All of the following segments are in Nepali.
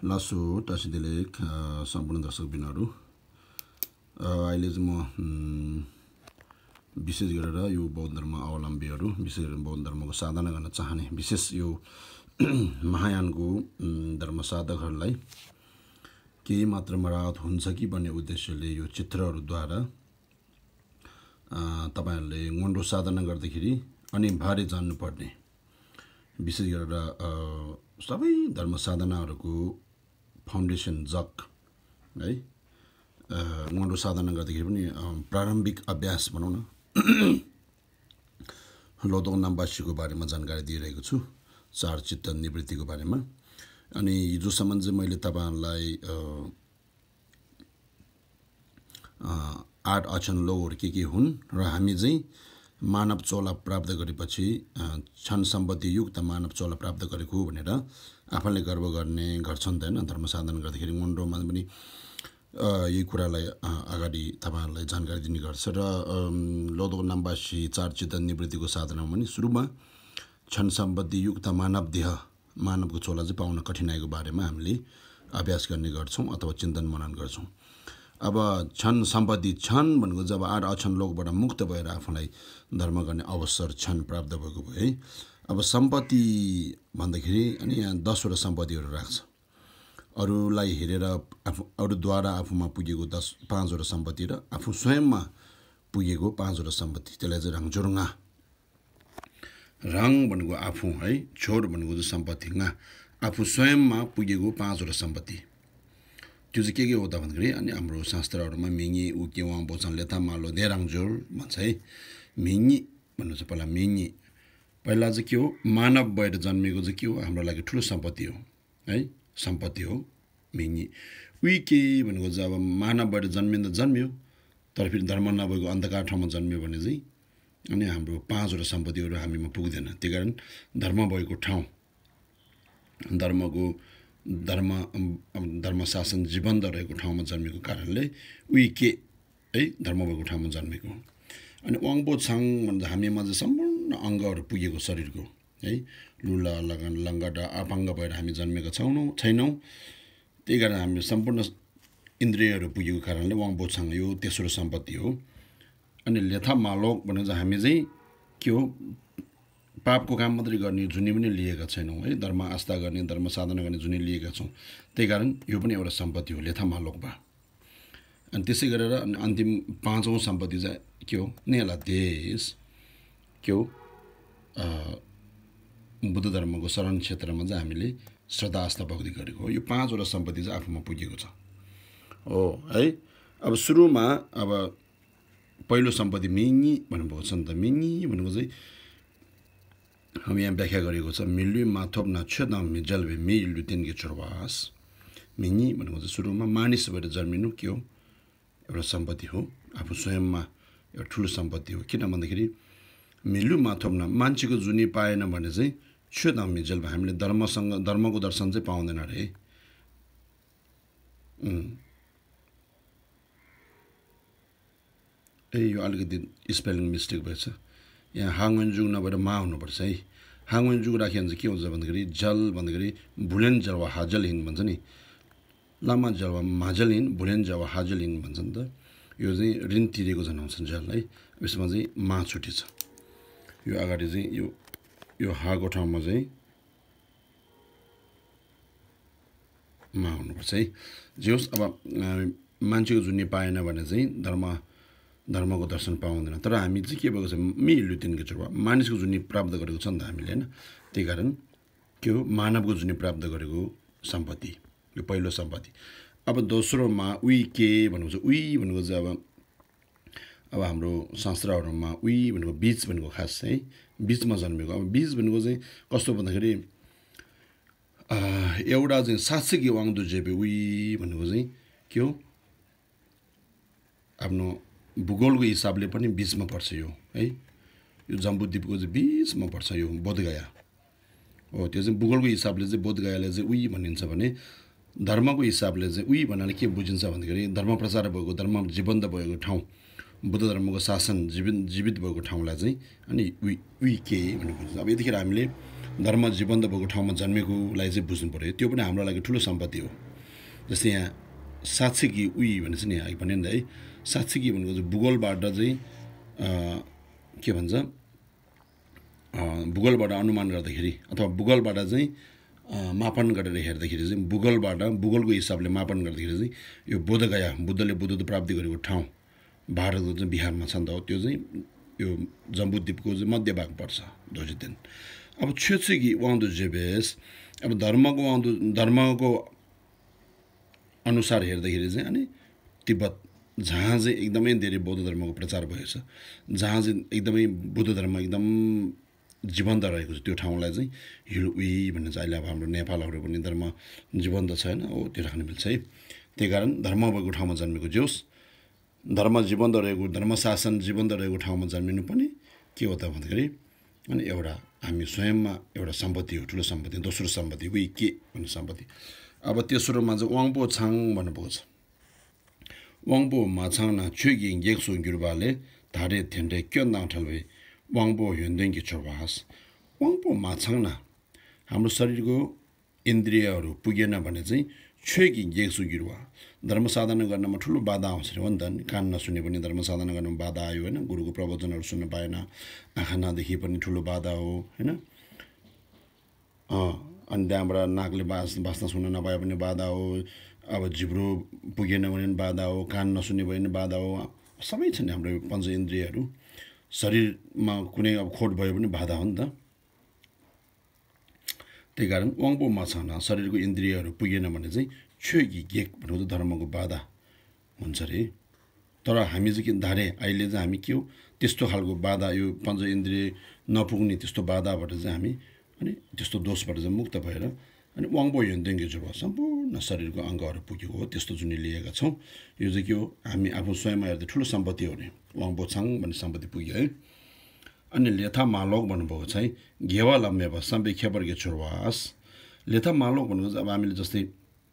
लासो टाँसिदिलेख सम्पूर्ण दर्शकबिनहरू अहिले चाहिँ म विशेष गरेर यो बौद्ध धर्म अवलम्बीहरू विशेष गरेर बौद्ध धर्मको साधना गर्न चाहने विशेष यो महायानको धर्म साधकहरूलाई केही मात्रामा राहत हुन्छ कि भन्ने उद्देश्यले यो चित्रहरूद्वारा तपाईहरुले गण्डो साधना गर्दाखेरि अनिवार्य जान्नुपर्ने विशेष गरेर सबै धर्म साधनाहरूको फाउन्डेसन जग है गण्डो साधना गर्दाखेरि पनि प्रारम्भिक अभ्यास भनौं न लोदोङ नामवासीको बारेमा जानकारी दिइरहेको छु चार चित्त निवृत्तिको बारेमा अनि हिजोसम्म चाहिँ मैले तपाईहरुलाई 8 अक्षण लोगहरु के हुन् र हामी चाहिँ मानव चोला प्राप्त गरेपछि क्षण सम्पत्ति युक्त मानव चोला प्राप्त गरेको भनेर आफैले गर्व गर्ने गर्छन् त हैन धर्म साधना गर्दाखेरि गण्डोमा पनि यही कुरालाई अगाडि तपाईहरुलाई जानकारी दिने गर्छ र लोदोङ नामवासी चार चित्त निवृत्तिको साधनामा पनि सुरुमा क्षण सम्पत्ति युक्त मानव देह मानवको चोला चाहिँ पाउन कठिनाइको बारेमा हामीले अभ्यास गर्ने गर्छौं अथवा चिन्तन मनन गर्छौं अब क्षण सम्पत्ति क्षण भनेको जब 8 अक्षण लोकबाट मुक्त भएर आफूलाई धर्म गर्ने अवसर क्षण प्राप्त भएको भयो है अब सम्पत्ति भन्दाखेरि अनि यहाँ 10 वटा सम्पत्तिहरू राख्छ अरूलाई हेरेर अरूद्वारा आफूमा पुगेको 5 वटा सम्पत्ति र आफू स्वयंमा पुगेको 5 वटा सम्पत्ति त्यसलाई चाहिँ रङजोरङा रङ भनेको आफू है छोड भनेको चाहिँ सम्पत्ति गा आफू स्वयंमा पुगेको 5 वटा सम्पत्ति त्यो चाहिँ के हो त भन्दाखेरि अनि हाम्रो शास्त्रहरुमा मिङी उके वा बोचन लेथा मालो देराङजोर भन्छ है मिङी भन्नु चाहिँ पहिला चाहिँ के हो मानव भएर जन्मेको चाहिँ के हो हाम्रो लागि ठूलो सम्पत्ति हो है सम्पत्ति हो मिङी उके भनेको चाहिँ अब मानव भएर जन्मिँदा जन्मियो तर फेरि धर्म नभएको अन्धकार ठाउँमा जन्मियो भने चाहिँ अनि हाम्रो 5 वटा सम्पत्तिहरु हामीमा पुग्दैन त्यसैकारण धर्म भएको ठाउँ धर्म शासन जीवन्त रहेको ठाउँमा जन्मेको कारणले उइके है धर्म भएको ठाउँमा जन्मेको अनि वाङबो छाङ भन्दा हामीमा चाहिँ सम्पूर्ण अङ्गहरु पुगेको शरीरको है लुला लगन लङ्गडा अपाङ्ग भएर हामी जन्मेका छैनौं त्यसैकारण हामी सम्पूर्ण इन्द्रियहरु पुगेको कारणले वाङबो छाङ यो तेस्रो सम्पत्ति हो अनि लेथा मालोक भनेको चाहिँ हामी चाहिँ के हो पापको काम मात्रै गर्ने जुनी पनि लिएका छैनौं है धर्म आस्था गर्ने धर्म साधना गर्ने जुनी लिएका छौं त्यसैकारण यो पनि एउटा सम्पत्ति हो लेथा मालोकबा अनि त्यसै गरेर अन्तिम 5औं सम्पत्ति चाहिँ के हो नेला देश के हो बुद्ध धर्मको शरण क्षेत्रमा चाहिँ हामीले श्रद्धा आस्था भक्ति गरेको हो यो 5 वटा सम्पत्ति चाहिँ आफूमा पुगेको छ हो है अब सुरुमा अब पहिलो सम्पत्ति मिङी भन्नुभएको छ नि त मिङी भनेको चाहिँ हामी यहाँ व्याख्या गरेको छ मिल्लु माथोप न छदम मिजलबे मिल्लु तिनके चरवास मिङी भनेको चाहिँ सुरुमा मानिस भएर जन्मिनु के हो एउटा सम्पत्ति हो आफू स्वयंमा एउटा ठूलो सम्पत्ति हो किन भन्दाखेरि मिल्लु माथोप न मान्छेको जुनी पाएन भने चाहिँ छदम मिजलबे हामीले धर्मको दर्शन चाहिँ पाउँदैन रे यो अलिकति स्पेलिङ मिस्टेक भएछ यहाँ हाङवनजुङ नभएर मा हुनुपर्छ है हाङवनजुङ राखिन्छ के हुन्छ भन्दाखेरि जल भन्दाखेरि भुलेन जल वा हाजलहीन भन्छ नि लामा जल वा माजलहीन भुलेन जल वा हाजलहीन भन्छ नि त यो चाहिँ ऋण तिरेको जनाउँछ जल है यसमा चाहिँ मा छुटी छ यो अगाडि चाहिँ यो हाको ठाउँमा चाहिँ मा हुनुपर्छ है जे होस् अब मान्छेको जुनी पाएन भने चाहिँ धर्मको दर्शन पाउँदैन तर हामी चाहिँ के भएको छ मिल्लु तिनके चोरवा मानिसको जुनी प्राप्त गरेको छ नि त हामीले हैन त्यसैकारण के हो मानवको जुनी प्राप्त गरेको सम्पत्ति यो पहिलो सम्पत्ति अब दोस्रोमा उइके भनेको चाहिँ भनेको चाहिँ अब हाम्रो शास्त्रहरुमा भनेको बीज भनेको खास है बीजमा जन्मेको अब बीज भनेको चाहिँ कस्तो भन्दाखेरि एउटा चाहिँ सात्सिक वाङदु जेबे भनेको चाहिँ के हो आफ्नो भूगोलको हिसाबले पनि बीचमा पर्छ यो है यो जम्बुद्वीपको चाहिँ बीचमा पर्छ यो बोधगया हो त्यो चाहिँ भूगोलको हिसाबले चाहिँ बोधगयाले चाहिँ भनिन्छ भने धर्मको हिसाबले चाहिँ भन्नाले के बुझिन्छ भन्दाखेरि धर्म प्रचार भएको धर्म जीवन्त भएको ठाउँ बुद्ध धर्मको शासन जीवित भएको ठाउँलाई चाहिँ अनि के भन्ने बुझिन्छ अब यतिखेर हामीले धर्म जीवन्त भएको ठाउँमा जन्मेकोलाई चाहिँ बुझ्नु पऱ्यो। त्यो पनि हाम्रो लागि ठुलो सम्पत्ति हो। जस्तै यहाँ सात्विकी उही भनेपछि नि यहाँ भने नि है, सात्विकी भनेको चाहिँ भूगोलबाट चाहिँ के भन्छ, भूगोलबाट अनुमान गर्दाखेरि अथवा भूगोलबाट चाहिँ मापन गरेर हेर्दाखेरि चाहिँ भूगोलको हिसाबले मापन गर्दाखेरि चाहिँ यो बोधगया, बुद्धले बुद्धत्व प्राप्ति गरेको ठाउँ भारतको चाहिँ बिहारमा छ नि त, त्यो चाहिँ यो जम्बूद्वीपको चाहिँ मध्य भाग पर्छ दोजिदेन। अब छेत्सेकी वाउँदो जेबेस, अब धर्मको अनुसार हेर्दाखेरि चाहिँ अनि तिब्बत जहाँ चाहिँ एकदमै धेरै बौद्ध धर्मको प्रचार भएको छ, जहाँ चाहिँ एकदमै बुद्ध धर्म एकदम जीवन्त रहेको छ, त्यो ठाउँलाई चाहिँ हिलुई भन्ने चाहिँ अहिले अब हाम्रो नेपालहरू पनि धर्म जीवन्त छैन हो, त्यो राख्न मिल्छ है। त्यही कारण धर्म भएको ठाउँमा जन्मेको जोस्, धर्म जीवन्त रहेको, धर्मशासन जीवन्त रहेको ठाउँमा जन्मिनु पनि के हो त भन्दाखेरि अनि एउटा हामी स्वयंमा एउटा सम्पत्ति हो, ठुलो सम्पत्ति। दोस्रो सम्पत्ति उही के भन्ने सम्पत्ति। अब तेस्रोमा चाहिँ वाङपो छाङ भन्नुभएको छ। वाङपो माछाङ न छुगिङ गेक्सो गिरुबाले धारे थेन्डे क्यों नाठलवे वाङपो ह्युन्देङ्की छोवास। वाङपो माछाङ न हाम्रो शरीरको इन्द्रियहरू पुगेन भने चाहिँ छुगिङ गेक्सो गिरुवा धर्म साधना गर्नमा ठुलो बाधा आउँछ हो नि त। कान नसुने पनि धर्म साधना गर्नमा बाधा आयो होइन, गुरुको प्रवचनहरू सुन्न पाएन, आँखा नदेखि पनि ठुलो बाधा हो होइन। अनि त्यहाँबाट नाकले बास्न सुन्न नपाए पनि बाधा हो, अब जिब्रो पुगेन भने पनि बाधा हो, कान नसुन्ने भयो भने बाधा हो, सबै छ नि हाम्रो पञ्च इन्द्रियहरू। शरीरमा कुनै अब खोट भयो भने बाधा हो नि त। त्यही कारण वाङपो माछाङ शरीरको इन्द्रियहरू पुगेन भने चाहिँ छुगी गेक भनेको धर्मको बाधा हुन्छ अरे। तर हामी चाहिँ के धारे अहिले चाहिँ हामी के हो त्यस्तो खालको बाधा, यो पञ्च इन्द्रिय नपुग्ने त्यस्तो बाधाबाट चाहिँ हामी अनि त्यस्तो दोषबाट चाहिँ मुक्त भएर अनि वाङपो ह्युन्देङ्की छोवा सम्पूर्ण शरीरको अङ्गहरू पुगेको हो, त्यस्तो जुन लिएका छौँ। यो चाहिँ के हो हामी आफू स्वयंमा हेर्दा ठुलो सम्पत्ति हो नि, वाङपो छाङ भन्ने सम्पत्ति पुग्यो है। अनि लेथा मालोक भन्नुभएको चाहिँ घेवा लम्बेवा सबै खेबर्के छोरवास। लेथा मालोक भनेको चाहिँ अब हामीले जस्तै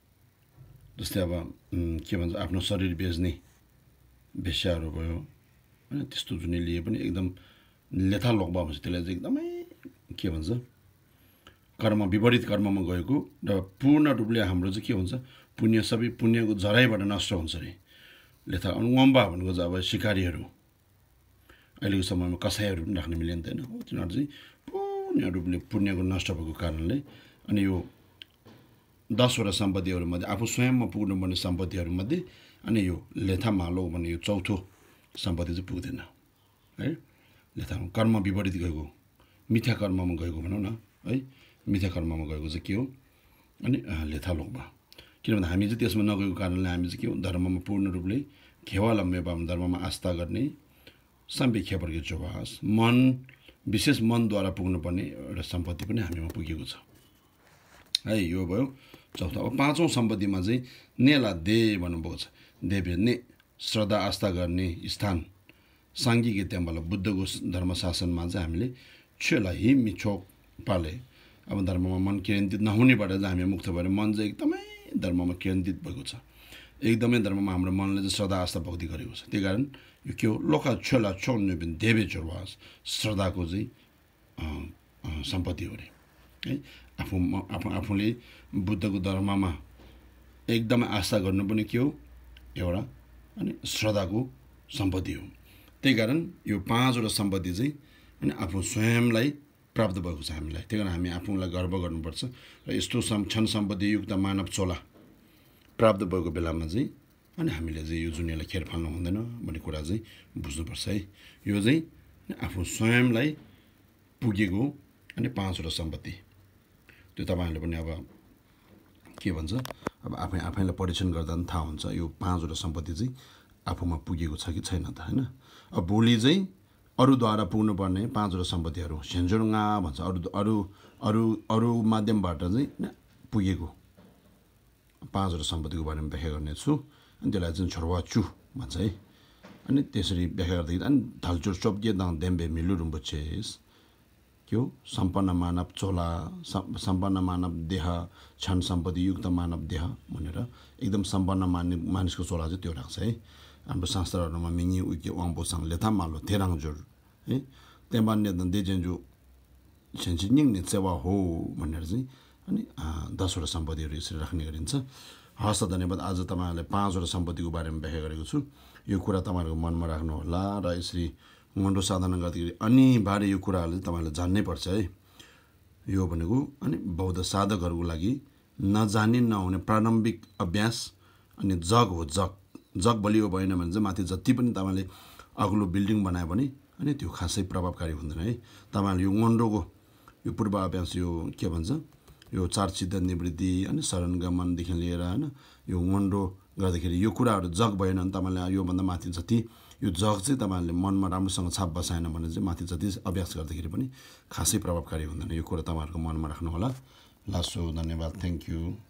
अब के भन्छ आफ्नो शरीर बेच्ने वेश्याहरू भयो होइन, त्यस्तो जुन लिए पनि एकदम लेथा लोकबा भन्छ, त्यसलाई चाहिँ एकदमै के भन्छ कर्म विपरीत कर्ममा गएको र पूर्ण रूपले हाम्रो चाहिँ के हुन्छ पुण्य सबै पुण्यको जराइबाट नष्ट हुन्छ अरे लेथा। वम्बा भनेको चाहिँ अब सिकारीहरू, अहिलेको समयमा कसाईहरू पनि राख्न मिलिँदैन हो, तिनीहरू चाहिँ पूर्ण रूपले पुण्यको नष्ट भएको कारणले अनि यो 10वटा सम्पत्तिहरूमध्ये आफू स्वयंमा पुग्नुपर्ने सम्पत्तिहरूमध्ये अनि यो लेथा मालो भन्ने यो चौथो सम्पत्ति चाहिँ पुग्दैन है। लेथा कर्म विपरीत गएको, मिथ्या कर्ममा गएको भनौँ न है, मिथ्या कर्ममा गएको चाहिँ के हो अनि लेथा लोकमा। किनभने हामी चाहिँ त्यसमा नगएको कारणले हामी चाहिँ के हो धर्ममा पूर्ण रूपले खेवा लम्बे धर्ममा आस्था गर्ने सम्पे खेपर्के चौवास, मन विशेष मनद्वारा पुग्नुपर्ने एउटा सम्पत्ति पनि हामीमा पुगेको छ है। यो भयो चौथो। अब पाँचौँ सम्पत्तिमा चाहिँ नेला दे भन्नुभएको छ। देवे ने श्रद्धा आस्था गर्ने स्थान साङ्गिक त्यहाँबाट बुद्धको धर्मशासनमा चाहिँ हामीले छेला हिमी छोक पाले। अब धर्ममा मन केन्द्रित नहुनेबाट चाहिँ हामी मुक्त भएर मन चाहिँ एकदमै धर्ममा केन्द्रित भएको छ, एकदमै धर्ममा हाम्रो मनले चाहिँ श्रद्धा आस्था भक्ति गरेको छ। त्यही कारण यो के हो लोका छेला छोड्ने पनि देवे चोरवास श्रद्धाको चाहिँ सम्पत्ति हो अरे है। आफूले बुद्धको धर्ममा एकदमै आस्था गर्नु पनि के हो एउटा अनि श्रद्धाको सम्पत्ति हो। त्यही कारण यो 5वटा सम्पत्ति चाहिँ अनि आफू स्वयंलाई प्राप्त भएको छ हामीलाई। त्यही कारण हामी आफूलाई गर्व गर्नुपर्छ र यस्तो क्षण सम्पत्तियुक्त मानव चोला प्राप्त भएको बेलामा चाहिँ अनि हामीले चाहिँ यो दुनियाँलाई खेर फाल्नु हुँदैन भन्ने कुरा चाहिँ बुझ्नुपर्छ है। यो चाहिँ आफू स्वयंलाई पुगेको अनि 5वटा सम्पत्ति, त्यो तपाईँहरूले पनि अब के भन्छ अब आफैलाई परीक्षण गर्दा पनि थाहा हुन्छ यो 5वटा सम्पत्ति चाहिँ आफूमा पुगेको छ कि छैन त होइन। अब भोलि चाहिँ अरूद्वारा पुग्नुपर्ने 5वटा सम्पत्तिहरू सेन्जोङा भन्छ, अरू माध्यमबाट चाहिँ पुगेको 5वटा सम्पत्तिको बारेमा व्याख्या गर्नेछु। अनि त्यसलाई चाहिँ छोरवाचु भन्छ है। अनि त्यसरी व्याख्या गर्दाखेरि अनि धालचोर चोप्के दाङ देम्बे मिलु रुम्बुचेस के हो सम्पन्न मानव चोला, सम्पन्न मानव देह, क्षण सम्पत्ति युक्त मानव देह भनेर एकदम सम्पन्न मानिसको चोला चाहिँ त्यो राख्छ है। हाम्रो शास्त्रहरूमा मिङी उइके वाङपोसाङ लेथा मालो थेराङ जोर है। त्यहाँबाट देजेन्जु छिन्चिनिङ निचेवा हो भनेर चाहिँ अनि 10वटा सम्पत्तिहरू यसरी राख्ने गरिन्छ। हस् त धन्यवाद। आज तपाईँहरूले 5वटा सम्पत्तिको बारेमा व्याख्या गरेको छु। यो कुरा तपाईँहरूको मनमा राख्नुहोला र यसरी मन्डो साधना गर्दाखेरि अनिवार्य यो कुराहरूले तपाईँहरूले जान्नै पर्छ है। यो भनेको अनि बौद्ध साधकहरूको लागि नजानी नहुने प्रारम्भिक अभ्यास अनि जग हो। जग बलियो भएन भने चाहिँ माथि जति पनि तपाईँले अग्लो बिल्डिङ बनायो भने अनि त्यो खासै प्रभावकारी हुँदैन है। तपाईँहरूले यो मन्डोको यो पूर्वाभ्यास यो के भन्छ यो 4 चित्त निवृत्ति अनि शरणगमनदेखि लिएर होइन यो मन्डो गर्दाखेरि यो कुराहरू जग भएन भने तपाईँले योभन्दा माथि जति यो जग चाहिँ तपाईँहरूले मनमा राम्रोसँग छाप बसाएन भने चाहिँ माथि जति अभ्यास गर्दाखेरि पनि खासै प्रभावकारी हुँदैन। यो कुरा तपाईँहरूको मनमा राख्नुहोला। लासो धन्यवाद। Thank you.